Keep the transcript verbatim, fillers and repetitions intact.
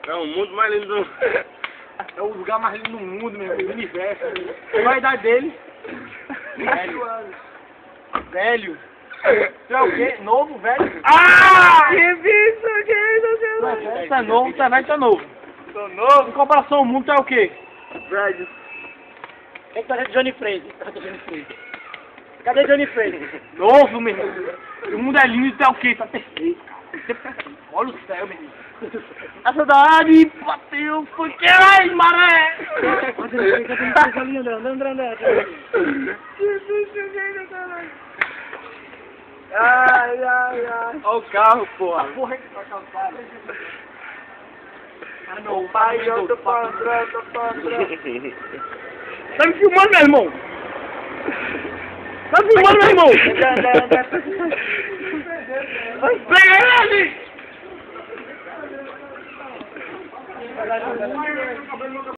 É o mundo mais lindo do... É o lugar mais lindo do mundo, meu irmão, do universo. Qual a idade dele? Velho. Velho. Tu é o quê? Novo, velho? Ah! Que bicho, que isso, Tu é velho, tu é novo, tu é velho, tu é novo. Tô novo. Em comparação ao mundo, tu é o quê? Velho. O que é que tu acha de Johnny Fraser? Cadê Johnny Fraser? Cadê Johnny Fraser? Novo, meu irmão. O mundo é lindo e tu é o quê? Tá perfeito, cara. Olha o céu, meu irmão. A saudade bateu, foi que ai, maré! Ai, ai, ai. Olha o carro, porra. Porra que tá calçada. Ah, O pai, eu tô falando, tô falando. Tá me filmando, meu irmão? Tá me filmando, meu irmão? Pega ele!